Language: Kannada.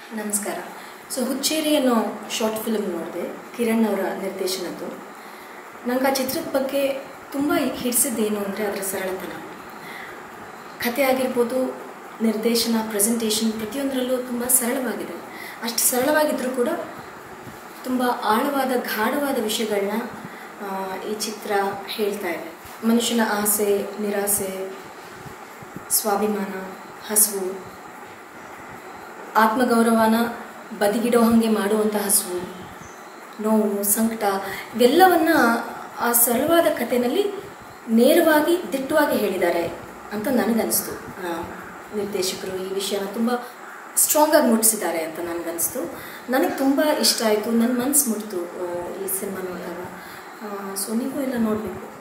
ನಮಸ್ಕಾರ. ಹುಚ್ಚೇರಿ ಅನ್ನೋ ಶಾರ್ಟ್ ಫಿಲ್ಮ್ ನೋಡಿದೆ, ಕಿರಣ್ ಅವರ ನಿರ್ದೇಶನದ್ದು. ನಂಗೆ ಆ ಚಿತ್ರದ ಬಗ್ಗೆ ತುಂಬ ಹಿಡಿಸಿದ್ದೇನು ಅಂದರೆ ಅದರ ಸರಳತನ. ಕಥೆ ಆಗಿರ್ಬೋದು, ನಿರ್ದೇಶನ, ಪ್ರೆಸೆಂಟೇಷನ್ ಪ್ರತಿಯೊಂದರಲ್ಲೂ ತುಂಬ ಸರಳವಾಗಿದೆ. ಅಷ್ಟು ಸರಳವಾಗಿದ್ದರೂ ಕೂಡ ತುಂಬ ಆಳವಾದ ಗಾಢವಾದ ವಿಷಯಗಳನ್ನ ಈ ಚಿತ್ರ ಹೇಳ್ತಾ ಇದೆ. ಮನುಷ್ಯನ ಆಸೆ, ನಿರಾಸೆ, ಸ್ವಾಭಿಮಾನ, ಹಸಿವು, ಆತ್ಮಗೌರವನ ಬದಿಗಿಡೋ ಹಾಗೆ ಮಾಡುವಂಥ ಹಸಿವು, ನೋವು, ಸಂಕಟ ಇವೆಲ್ಲವನ್ನು ಆ ಸರಳವಾದ ಕಥೆಯಲ್ಲಿ ನೇರವಾಗಿ ದಿಟ್ಟವಾಗಿ ಹೇಳಿದ್ದಾರೆ ಅಂತ ನನಗನ್ನಿಸ್ತು. ನಿರ್ದೇಶಕರು ಈ ವಿಷಯನ ತುಂಬ ಸ್ಟ್ರಾಂಗಾಗಿ ಮುಟ್ಟಿಸಿದ್ದಾರೆ ಅಂತ ನನಗನ್ನಿಸ್ತು. ನನಗೆ ತುಂಬ ಇಷ್ಟ ಆಯಿತು, ನನ್ನ ಮನಸ್ಸು ಮುಟ್ಟಿತು ಈ ಸಿನಿಮಾ ನೋಡಿದಾಗ. ನೀವು ಎಲ್ಲ ನೋಡಬೇಕು.